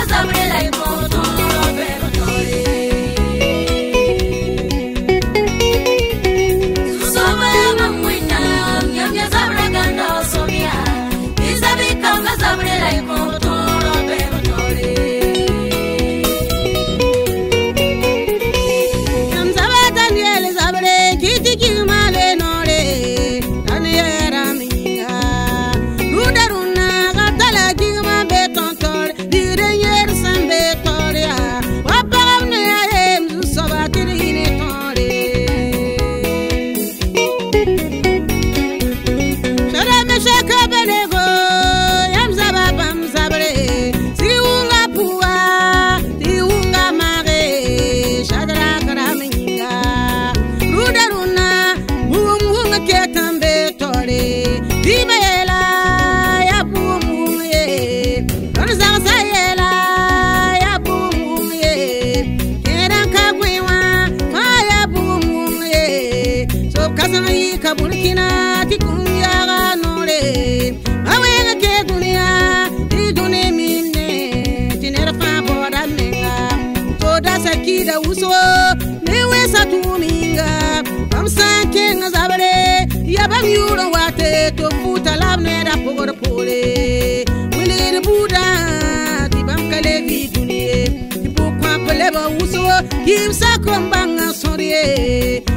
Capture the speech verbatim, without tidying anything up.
Burkina tikunya ganore awenga ke dunia di dunia minne tinera fa boda menga toda sakida uso newe satuminga bamsa kenga zabare ya bam yuro wate to futa labne da pogor pole wile buda di bam kale vi dunia di pokwa pele ba uso kimsa kombanga sorie